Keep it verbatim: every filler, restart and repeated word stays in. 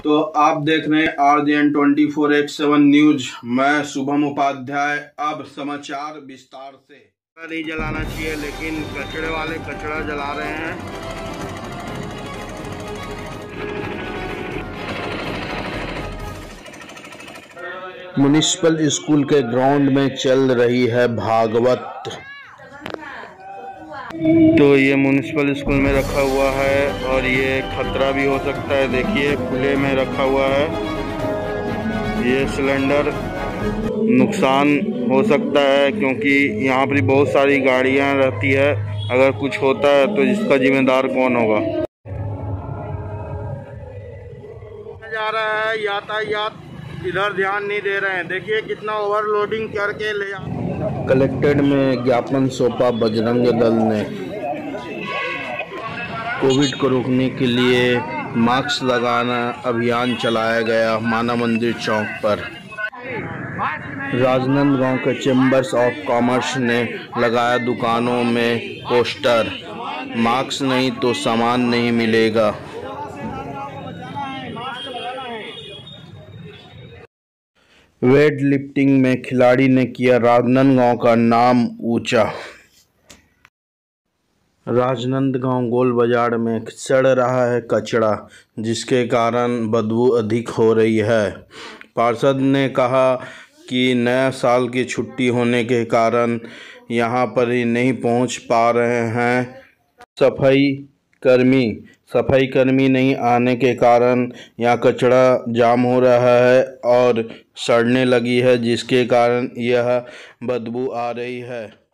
तो आप देख रहे हैं R J N twenty four x seven news. मैं शुभम उपाध्याय। अब समाचार विस्तार से। नहीं जलाना चाहिए, लेकिन कचड़े वाले कचड़ा जला रहे हैं। म्युनिसिपल स्कूल के ग्राउंड में चल रही है भागवत। तो ये म्युनिसिपल स्कूल में रखा हुआ है और ये खतरा भी हो सकता है। देखिए खुले में रखा हुआ है। ये सिलेंडर नुकसान हो सकता है क्योंकि यहाँ पर बहुत सारी गाड़ियाँ रहती है। अगर कुछ होता है तो इसका जिम्मेदार कौन होगा। जा रहा है यातायात, इधर ध्यान नहीं दे रहे हैं। देखिए कितना ओवरलोडिंग करके ले जा। कलेक्टेड में ज्ञापन सौंपा बजरंग दल ने। कोविड को रोकने के लिए मास्क लगाना अभियान चलाया गया माना मंदिर चौक पर। राजनांदगांव के चैम्बर्स ऑफ कॉमर्स ने लगाया दुकानों में पोस्टर, मास्क नहीं तो सामान नहीं मिलेगा। वेट लिफ्टिंग में खिलाड़ी ने किया राजनांदगांव का नाम ऊंचा। राजनांदगांव गोल बाजार में सड़ रहा है कचरा, जिसके कारण बदबू अधिक हो रही है। पार्षद ने कहा कि नया साल की छुट्टी होने के कारण यहां पर ही नहीं पहुंच पा रहे हैं सफाई कर्मी। सफाई कर्मी नहीं आने के कारण यहाँ कचरा जाम हो रहा है और सड़ने लगी है, जिसके कारण यह बदबू आ रही है।